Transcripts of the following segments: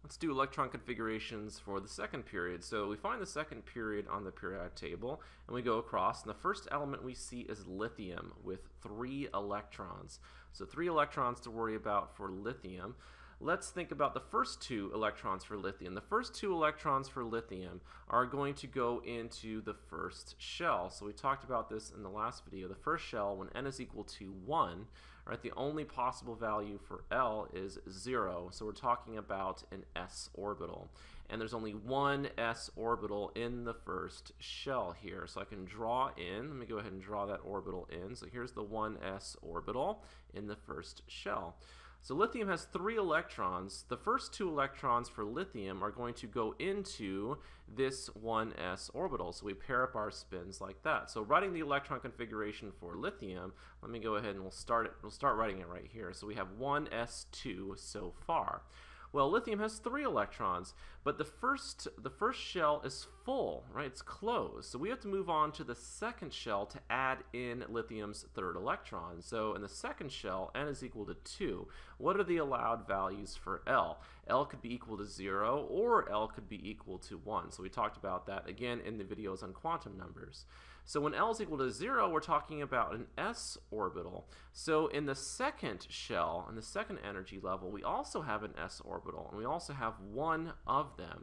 Let's do electron configurations for the second period. So we find the second period on the periodic table, and we go across, and the first element we see is lithium with 3 electrons. So 3 electrons to worry about for lithium. Let's think about the first 2 electrons for lithium. The first 2 electrons for lithium are going to go into the first shell. So we talked about this in the last video. The first shell, when n is equal to 1, right, the only possible value for L is 0. So we're talking about an s orbital. And there's only one s orbital in the first shell here. So I can draw in, let me go ahead and draw that orbital in. So here's the 1s orbital in the first shell. So lithium has 3 electrons. The first 2 electrons for lithium are going to go into this 1s orbital. So we pair up our spins like that. So writing the electron configuration for lithium, let me go ahead and we'll start writing it right here. So we have 1s2 so far. Well, lithium has 3 electrons, but the first shell is full, right? It's closed. So we have to move on to the second shell to add in lithium's 3rd electron. So in the second shell, n is equal to 2. What are the allowed values for L? L could be equal to 0, or L could be equal to 1. So we talked about that again in the videos on quantum numbers. So when L is equal to 0, we're talking about an s orbital. So in the second shell, in the second energy level, we also have an s orbital, and we also have 1 of them.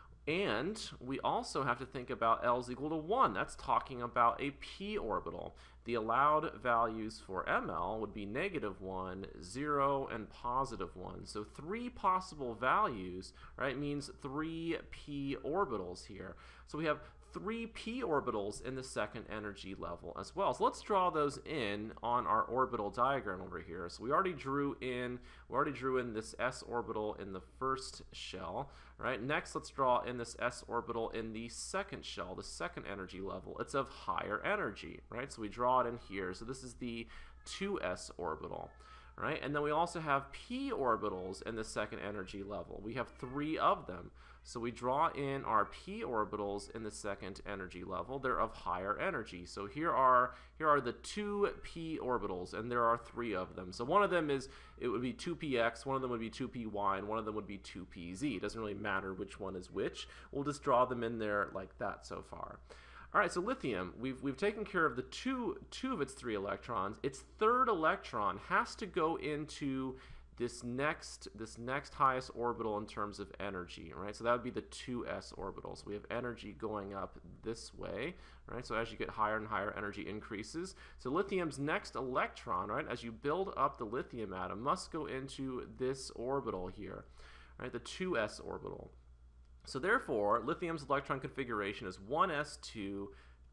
And we also have to think about L is equal to 1. That's talking about a p orbital. The allowed values for ML would be -1, 0, and +1. So 3 possible values, right, means 3 p orbitals here. So we have 3 p orbitals in the second energy level as well. So let's draw those in on our orbital diagram over here. So we already drew in this s orbital in the first shell, right? Next, let's draw in this s orbital in the second shell, the second energy level. It's of higher energy, right? So we draw it in here. So this is the 2s orbital, right? And then we also have p orbitals in the second energy level. We have 3 of them. So we draw in our p orbitals in the second energy level. They're of higher energy. So here are the 2 p orbitals, and there are 3 of them. So one of them it would be 2px, one of them would be 2py, and one of them would be 2pz. It doesn't really matter which one is which. We'll just draw them in there like that so far. All right, so lithium, we've taken care of the two of its 3 electrons. Its 3rd electron has to go into this next highest orbital in terms of energy, right? So that would be the 2s orbital. So we have energy going up this way, right? So as you get higher and higher, energy increases. So lithium's next electron, right, as you build up the lithium atom, must go into this orbital here, right, the 2s orbital. So therefore, lithium's electron configuration is 1s2,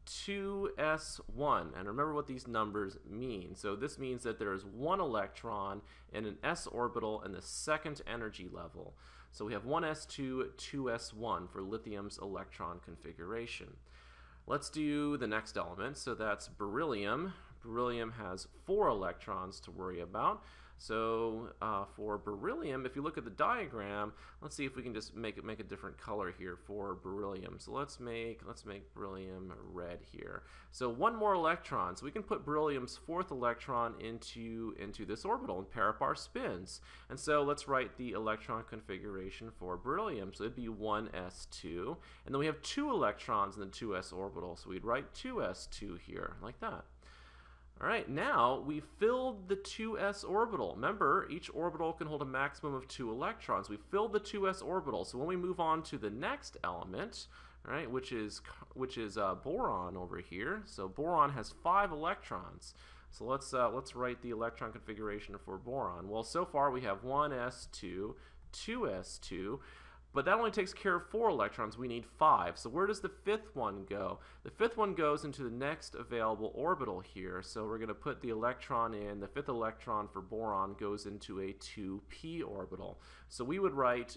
2s1, and remember what these numbers mean. So this means that there is 1 electron in an s orbital in the second energy level. So we have 1s2, 2s1 for lithium's electron configuration. Let's do the next element. So that's beryllium. Beryllium has 4 electrons to worry about. So for beryllium, if you look at the diagram, let's see if we can just make a different color here for beryllium. So let's make beryllium red here. So 1 more electron. So we can put beryllium's 4th electron into this orbital and pair up our spins. And so let's write the electron configuration for beryllium. So it'd be 1s2, and then we have 2 electrons in the 2s orbital. So we'd write 2s2 here like that. All right, now we filled the 2s orbital. Remember, each orbital can hold a maximum of 2 electrons. We filled the 2s orbital. So when we move on to the next element, right, which is boron over here. So boron has 5 electrons. So let's write the electron configuration for boron. Well, so far we have 1s2, 2s2. But that only takes care of 4 electrons. We need 5. So where does the 5th one go? The 5th one goes into the next available orbital here. So we're going to put the electron in. The 5th electron for boron goes into a 2p orbital. So we would write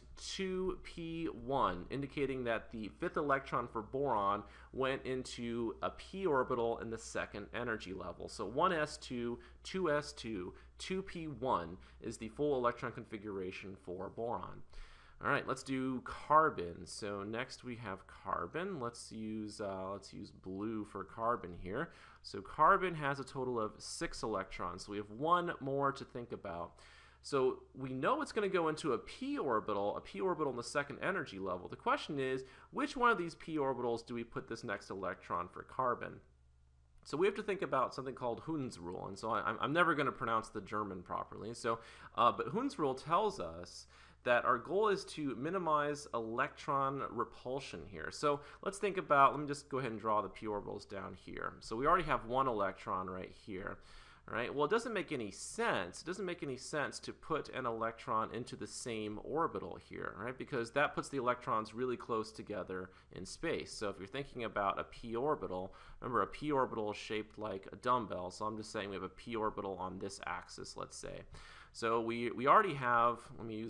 2p1, indicating that the 5th electron for boron went into a p orbital in the second energy level. So 1s2, 2s2, 2p1 is the full electron configuration for boron. All right, let's do carbon. So next we have carbon. Let's use blue for carbon here. So carbon has a total of 6 electrons. So we have 1 more to think about. So we know it's going to go into a p orbital in the second energy level. The question is, which one of these p orbitals do we put this next electron for carbon? So we have to think about something called Hund's rule, and so I'm never going to pronounce the German properly. So, but Hund's rule tells us that our goal is to minimize electron repulsion here. So let's think about, let me just go ahead and draw the p orbitals down here. So we already have one electron right here. Right? Well, it doesn't make any sense. It doesn't make any sense to put an electron into the same orbital here, right? Because that puts the electrons really close together in space. So if you're thinking about a p orbital, remember a p orbital is shaped like a dumbbell. So I'm just saying we have a p orbital on this axis, let's say. So we already have,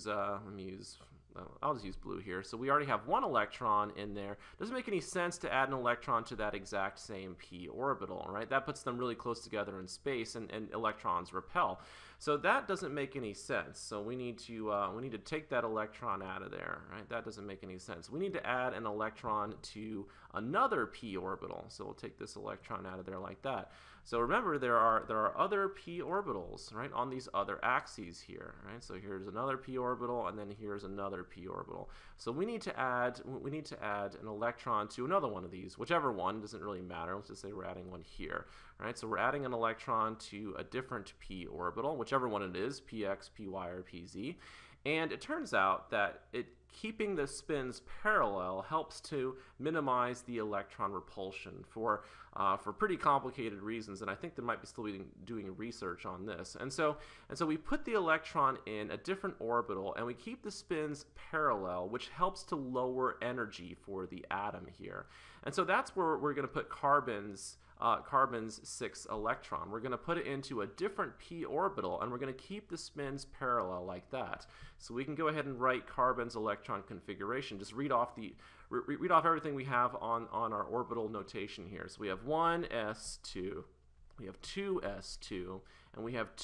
I'll just use blue here. So we already have one electron in there. Doesn't make any sense to add an electron to that exact same p orbital, right? That puts them really close together in space, and electrons repel. So that doesn't make any sense. So we need to take that electron out of there, right? That doesn't make any sense. We need to add an electron to another p orbital. So we'll take this electron out of there like that. So remember, there are other p orbitals, right, on these other axes here, right? So here's another p orbital, and then here's another p orbital. So we need to add an electron to another one of these, whichever one, doesn't really matter. Let's just say we're adding one here, right? So we're adding an electron to a different p orbital, whichever one it is, px, py, or pz. And it turns out that keeping the spins parallel helps to minimize the electron repulsion for pretty complicated reasons, and I think they might be still doing research on this. And so we put the electron in a different orbital, and we keep the spins parallel, which helps to lower energy for the atom here. And so that's where we're going to put carbon's 6th electron. We're going to put it into a different p orbital, and we're going to keep the spins parallel like that. So we can go ahead and write carbon's electron configuration. Just read off everything we have on our orbital notation here. So we have 1s2, we have 2s2, and we have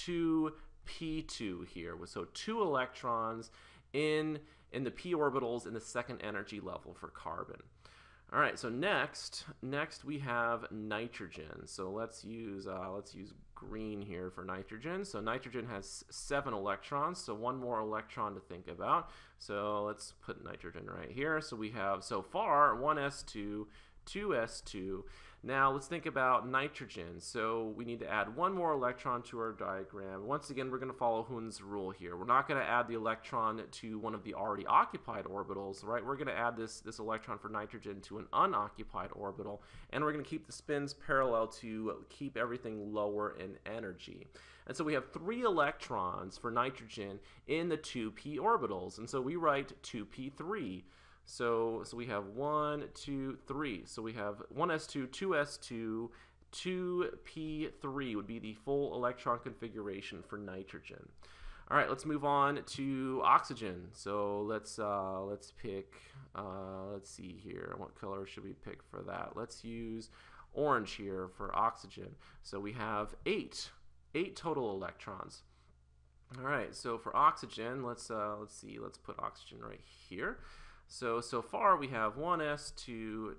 2p2 here. So 2 electrons in the p orbitals in the second energy level for carbon. All right, so next we have nitrogen. So let's use green here for nitrogen. So nitrogen has 7 electrons, so one more electron to think about. So let's put nitrogen right here. So we have so far 1s2, 2s2. Now let's think about nitrogen. So we need to add one more electron to our diagram. Once again, we're going to follow Hund's rule here. We're not going to add the electron to one of the already occupied orbitals, right? We're going to add this electron for nitrogen to an unoccupied orbital, and we're going to keep the spins parallel to keep everything lower in energy. And so we have 3 electrons for nitrogen in the 2p orbitals, and so we write 2p3. So we have 1, 2, 3. So we have 1s2, 2s2, 2p3 would be the full electron configuration for nitrogen. All right, let's move on to oxygen. So let's pick. Let's see here. What color should we pick for that? Let's use orange here for oxygen. So we have 8 total electrons. All right. So for oxygen, let's see. Let's put oxygen right here. So far we have 1s2,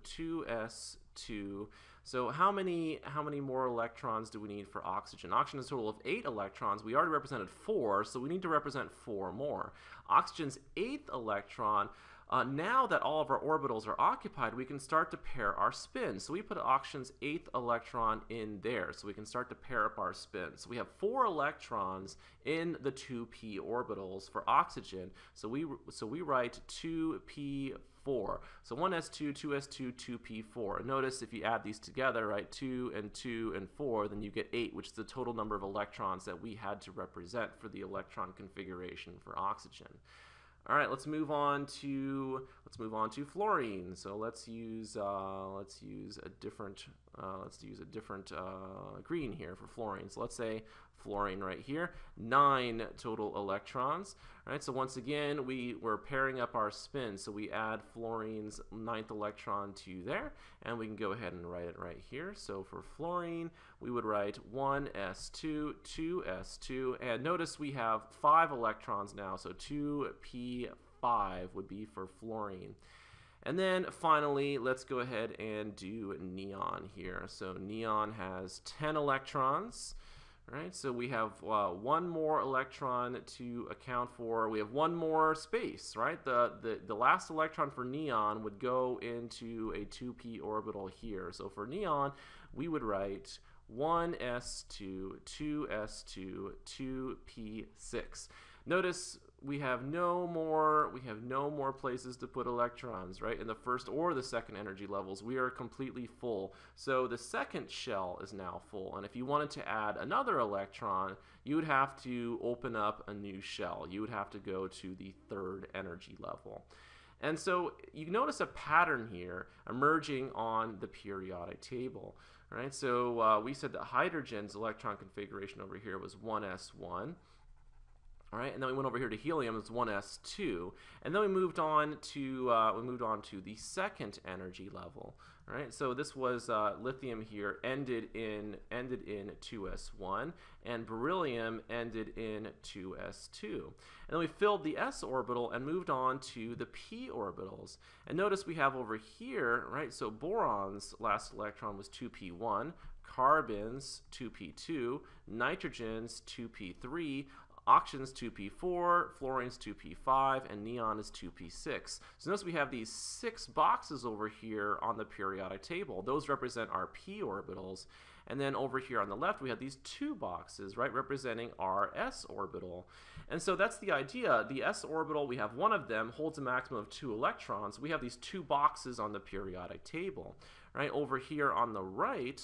2s2. So how many more electrons do we need for oxygen? Oxygen has a total of 8 electrons. We already represented 4, so we need to represent 4 more. Oxygen's 8th electron, now that all of our orbitals are occupied, we can start to pair our spins. So we put oxygen's 8th electron in there, so we can start to pair up our spins. So we have 4 electrons in the 2p orbitals for oxygen. So we write 2p4. So 1s2, 2s2, 2p4. Notice if you add these together, right, 2 and 4, then you get 8, which is the total number of electrons that we had to represent for the electron configuration for oxygen. All right, let's move on to fluorine. So let's use a different green here for fluorine. So let's say fluorine right here, 9 total electrons. All right, so once again we're pairing up our spins. So we add fluorine's 9th electron to there, and we can go ahead and write it right here. So for fluorine, we would write 1s2, 2s2, and notice we have 5 electrons now. So 2p5 would be for fluorine. And then finally, let's go ahead and do neon here. So neon has 10 electrons. Right, so we have one more electron to account for. We have one more space, right? The last electron for neon would go into a 2p orbital here. So for neon, we would write 1s2, 2s2, 2p6. Notice we have no more places to put electrons, right? In the first or the second energy levels, we are completely full. So the second shell is now full, and if you wanted to add another electron, you would have to open up a new shell. You would have to go to the third energy level. And so you notice a pattern here emerging on the periodic table, right? So we said that hydrogen's electron configuration over here was 1s1. All right, and then we went over here to helium, it's 1s2, and then we moved on to the second energy level. All right, so this was lithium here ended in 2s1, and beryllium ended in 2s2. And then we filled the s orbital and moved on to the p orbitals. And notice we have over here, right? So boron's last electron was 2p1, carbon's 2p2, nitrogen's 2p3. Oxygen's 2p4, fluorine's 2p5, and neon is 2p6. So notice we have these 6 boxes over here on the periodic table. Those represent our p orbitals. And then over here on the left, we have these 2 boxes, right, representing our s orbital. And so that's the idea. The s orbital, we have one of them, holds a maximum of 2 electrons. We have these 2 boxes on the periodic table. Right, over here on the right,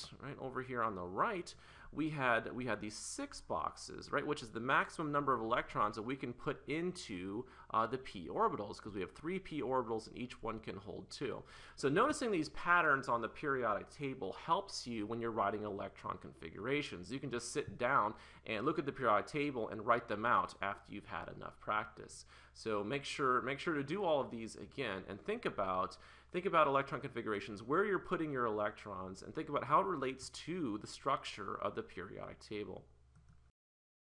we had these 6 boxes, right, which is the maximum number of electrons that we can put into the p orbitals, because we have 3 p orbitals and each one can hold 2. So noticing these patterns on the periodic table helps you when you're writing electron configurations. You can just sit down and look at the periodic table and write them out after you've had enough practice. So make sure to do all of these again and think about electron configurations, where you're putting your electrons, and think about how it relates to the structure of the periodic table.